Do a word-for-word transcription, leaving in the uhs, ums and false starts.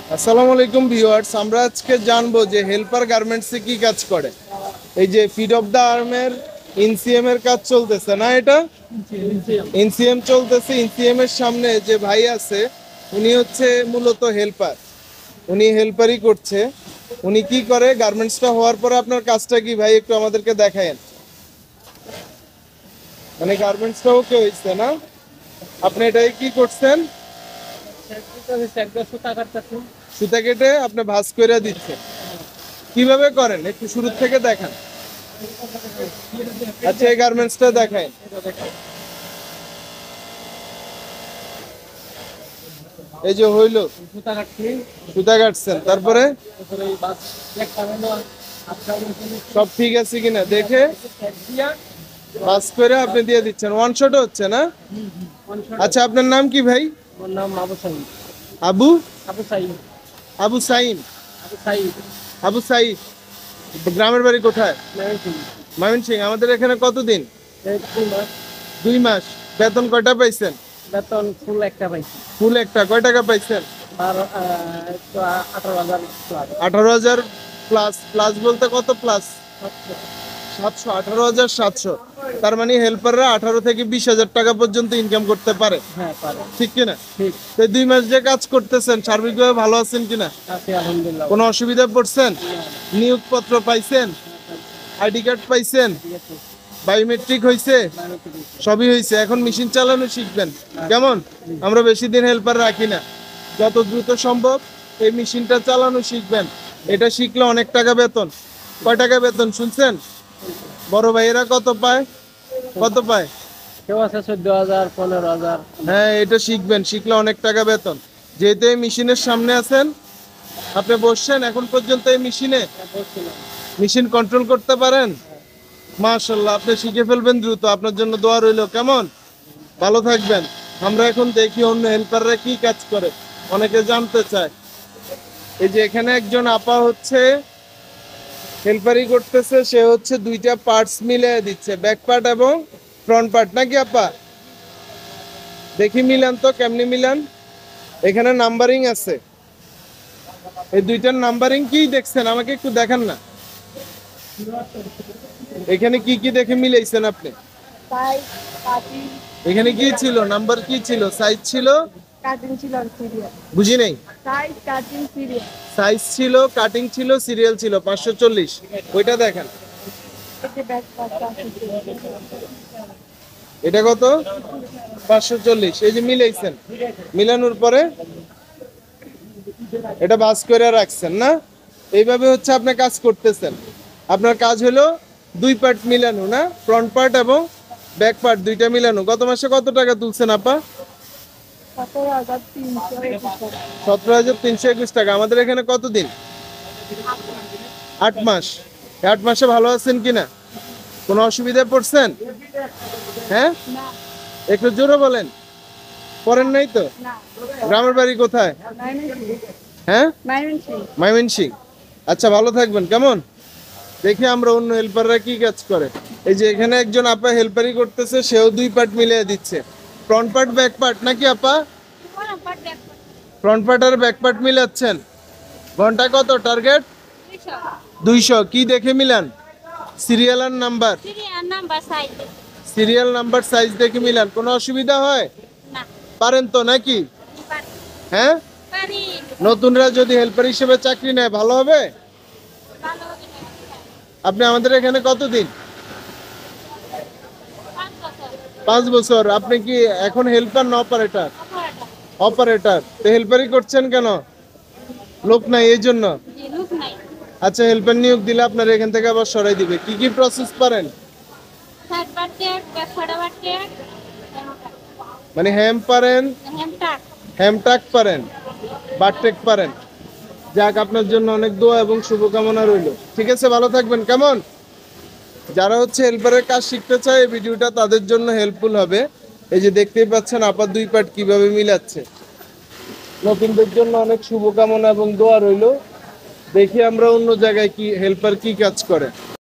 আসসালামু আলাইকুম ভিউয়ার্স, আমরা আজকে জানবো যে হেল্পার গার্মেন্টসে কি কাজ করে। এই যে ফিট অফ দ্য আর্মের ইনসিএম এর কাজ চলতেছে না, এটা ইনসিএম চলতেছে। ইনসিএম এর সামনে যে ভাই আছে উনি হচ্ছে মূলত হেল্পার, উনি হেল্পারই করছে। উনি কি করে, গার্মেন্টসটা হওয়ার পরে আপনার কাজটা কি ভাই একটু আমাদেরকে দেখায়েন। মানে গার্মেন্টসটা ওকে হয়েছে না, আপনি এটাই কি করছেন, সুতা কেটে আপনি ভাঁজ করে দিচ্ছেন। কিভাবে করেন একটু শুরু থেকে দেখান। আচ্ছা, এই গার্মেন্টসটা দেখায়। এই যে হইলো সুতা কাটছেন, তারপরে সব ঠিক আছে কিনা দেখে বাস করে আপনি দিয়ে দিচ্ছেন। ওয়ান শট হচ্ছে না। আচ্ছা, আপনার নাম কি ভাই? আবু আবু আবু সাইম আবু সাইদ। গ্রামের বাড়ি কোথায়? ময়মনসিংহ। আমাদের এখানে কতদিন? দুই মাস। বেতন কয়টা পাইছেন? বেতন ফুল একটা পাইছি। ফুল একটা কয় টাকা পাইছেন? আঠারো হাজার আঠারো হাজার প্লাস। প্লাস বলতে কত প্লাস? সাতশো। আঠারো হাজার সাতশো। তার মানে হেল্পাররা আঠারো থেকে বিশ হাজার টাকা পর্যন্ত ইনকাম করতে পারে। হ্যাঁ পারে। ঠিক কিনা? ঠিক। তো দুই মাস যে কাজ করতেছেন সার্বিকভাবে ভালো আছেন কিনা? আছি আলহামদুলিল্লাহ। কোনো অসুবিধা পড়ছেন? নিয়োগপত্র পাইছেন? আইডি কার্ড পাইছেন? বায়োমেট্রিক হয়েছে? সবই হয়েছে। এখন মেশিন চালানো শিখবেন। কেমন? আমরা বেশি দিন হেল্পার রাখি না, যত দ্রুত সম্ভব এই মেশিনটা চালানো শিখবেন। এটা শিখলে অনেক টাকা বেতন। কয় টাকা বেতন শুনছেন? বড় ভাইয়েরা কত পায়? কত পায়? কেউ আছে চোদ্দ হাজার, পনেরো হাজার। হ্যাঁ, এটা শিখবেন, শিখলে অনেক টাকা বেতন। যেহেতু এই মেশিনের সামনে আছেন, আপনি বসছেন এখন পর্যন্ত এই মেশিনে, মেশিন কন্ট্রোল করতে পারেন। মাশাআল্লাহ, আপনি শিখে ফেলবেন দ্রুত। আপনার জন্য দোয়া রইল। কেমন? ভালো থাকবেন। আমরা এখন দেখি অন্য হেল্পাররা কি কাজ করে, অনেকে জানতে চায়। এই যে এখানে একজন আপা হচ্ছে হেল্পারি করতেছে, সে হচ্ছে দুইটা পার্টস মিলিয়ে দিচ্ছে, ব্যাক পার্ট এবং ফ্রন্ট পার্ট, নাকি আপা? দেখি মিলান তো, কেমনি মিলান। এখানে নাম্বারিং আছে, এই দুইটার নাম্বারিং কি দেখছেন আমাকে একটু দেখান না। এখানে কি কি দেখে মিলাইছেন আপনি? এখানে কি ছিল, নাম্বার কি ছিল, সাইজ ছিল? বুঝি নাই। সাইজ ছিল, কাটিং ছিল, সিরিয়াল ছিল। পাঁচশো চল্লিশ ওইটা দেখেন। এটা কত? পাঁচশো চল্লিশ। এই যে মিলাইছেন, মিলানোর পরে এটা বাস করে রাখছেন না। এইভাবে হচ্ছে আপনি কাজ করতেছেন। আপনার কাজ হলো দুই পার্ট মিলানো, না ফ্রন্ট পার্ট এবং ব্যাক পার্ট দুইটা মিলানো। গত মাসে কত টাকা তুলছেন আপা? সতেরো হাজার তিনশো একুশ টাকা। আমাদের এখানে কতদিন? আট মাস। আট মাসে ভালো আছেন কিনা? কোনো অসুবিধায় পড়ছেন? হ্যাঁ, একটু জোরে বলেন। পড়েন নাই তো? গ্রামের বাড়ি কোথায়? হ্যাঁ, ময়মনসিংহ। আচ্ছা, ভালো থাকবেন। কেমন? দেখি আমরা অন্য হেল্পাররা কি কাজ করে। এই যে এখানে একজন আপা হেল্পারি করতেছে, সেও দুই পার্ট মিলিয়ে দিচ্ছে, ফ্রন্ট পার্ট ব্যাক পার্ট, নাকি আপা? ফ্রন্ট পার্ট আর ব্যাক পার্ট মিলাচ্ছেন। ঘন্টা কত টার্গেট? দুইশো। কি দেখে মিলান? সিরিয়াল আর নাম্বার, সিরিয়াল নাম্বার সাইজ দেখে মিলান। কোনো অসুবিধা হয়? পারেন তো নাকি? হ্যাঁ, নতুনরা যদি হেল্পার হিসেবে চাকরি নেয় ভালো হবে। আপনি আমাদের এখানে কতদিন? পাঁচ বছর। আপনি কি এখন হেল্পার না অপারেটর? অপারেটর। তো হেল্পারই করছেন কেন? লোক নাই এই জন্য? আচ্ছা, হেল্পার নিয়োগ দিলে আপনার এখান থেকে আবার সরাই দিবে। কি কি প্রসেস পারেন? মানে হ্যাম পারেন, হ্যামটাক পারেন, বারটেক পারেন। যাক, আপনার জন্য অনেক দোয়া এবং শুভকামনা রইল। ঠিক আছে, ভালো থাকবেন। কেমন? যারা হচ্ছে হেল্পারের কাজ শিখতে চায় এই ভিডিওটা তাদের জন্য হেল্পফুল হবে। এই যে দেখতেই পাচ্ছেন আপা দুই পার্ট কিভাবে মিলাচ্ছে। নতুনদের জন্য অনেক শুভকামনা এবং দোয়া রইল। দেখি আমরা অন্য জায়গায় কি হেল্পার কি কাজ করে।